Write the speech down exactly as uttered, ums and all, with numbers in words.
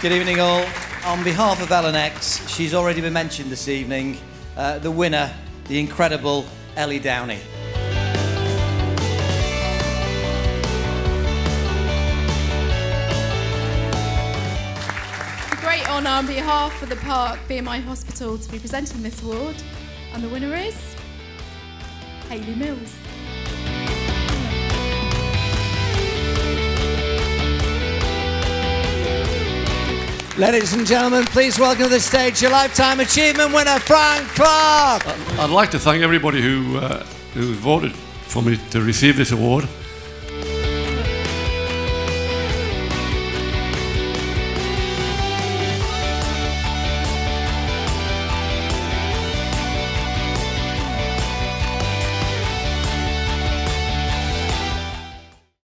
Good evening all. On behalf of L and X, she's already been mentioned this evening, uh, the winner, the incredible Ellie Downey. It's a great honour on behalf of the Park, B M I Hospital, to be presenting this award, and the winner is Hayley Mills. Ladies and gentlemen, please welcome to the stage your Lifetime Achievement winner, Frank Clark. I'd like to thank everybody who uh, who voted for me to receive this award.